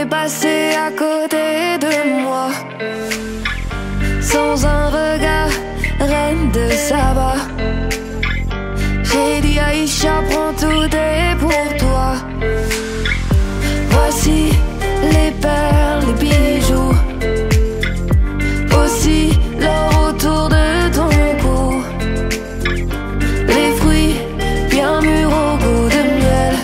est passé à côté de moi, sans un regard, reine de Saba. J'ai dit Aïcha, prends tout est pour toi. Voici les perles, les bijoux, aussi l'or autour de ton cou, les fruits bien mûrs au goût de miel.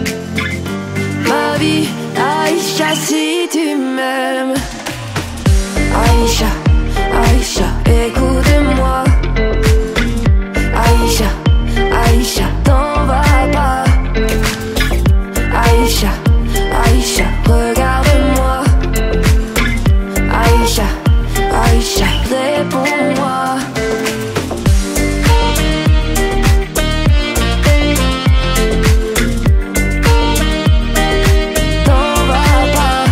Ma vie, Aïcha, si tu m'aimes. Aïcha, Aïcha, écoute-moi. Aïcha, Aïcha, t'en vas pas. Aïcha, Aïcha, regarde-moi. Aïcha, Aïcha, réponds-moi. T'en vas pas.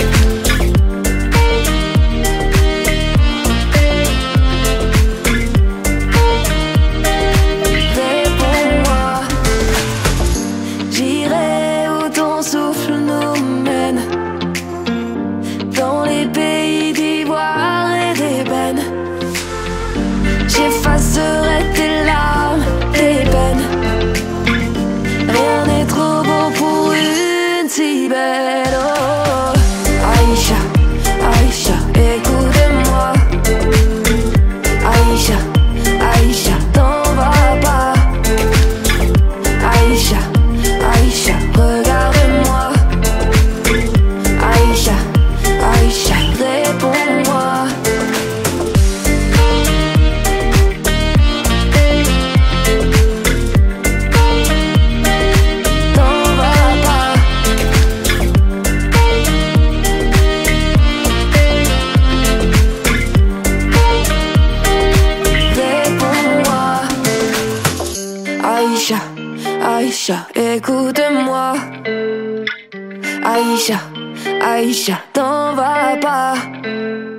Réponds-moi. J'irai où ton souffle nous mène, dans les pays d'ivoire et d'ébène. J'effacerai tes larmes, tes peines. Rien n'est trop beau pour une si belle. Oh, Aïcha, Aïcha, écoute-moi. Aïcha, Aïcha, t'en vas pas. Aïcha, Aïcha, regarde-moi. Aïcha, Aïcha, réponds-moi. T'en vas pas. Réponds-moi. Aïcha, Aïcha, écoute-moi. Aïcha, Aïcha, t'en vas pas.